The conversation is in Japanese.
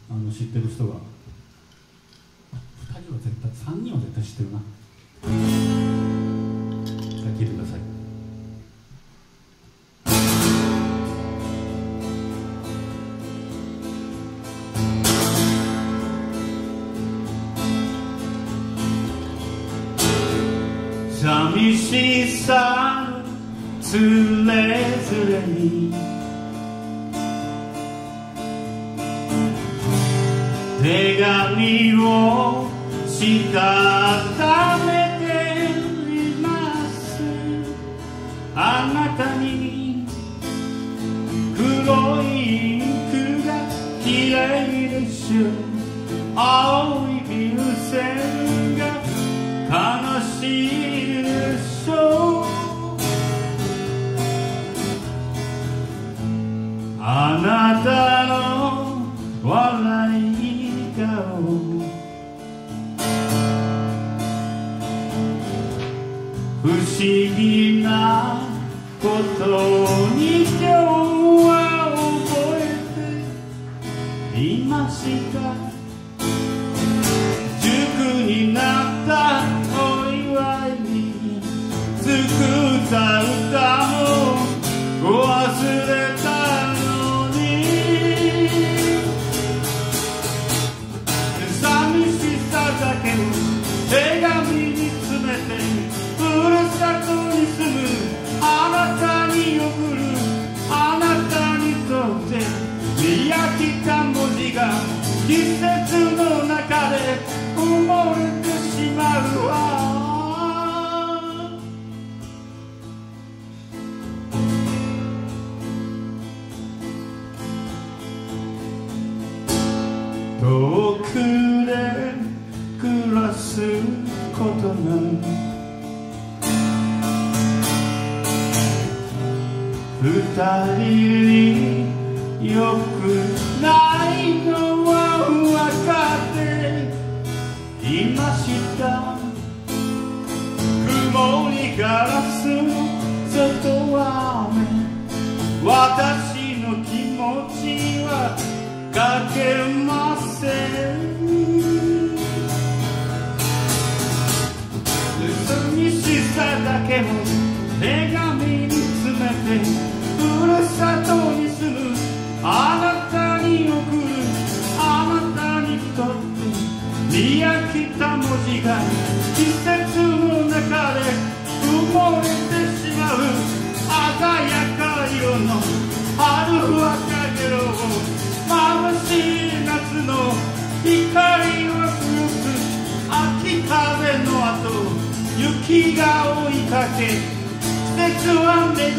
知ってる人が2人は絶対、3人は絶対知ってるな。じゃあ聴いてください。寂しさつれづれに手紙をしたためています。あなたに黒いインクが綺麗でしょ。青いビル線が悲しいでしょう。あなたの笑い顔、不思議なことに今日は覚えていました。塾になったお祝いに作った歌も忘れたのに、寂しさだけを手紙に詰めてふるさとに住むあなたに送る。あなたにとって見飽きた文字が季節の中で埋もれてしまうわ。遠くで暮らすことが二人によくないのは分かっていました。曇りガラスの外は雨、私の気持ちはかけません。寂しさだけを手紙に詰めてふるさとに住むあなたに送る。あなたにとって見飽きた文字が季節の中で埋もれてしまう。鮮やか色の春はかげろう、眩しい夏の光は吹く。秋風の後雪が追いかけ、季節は巡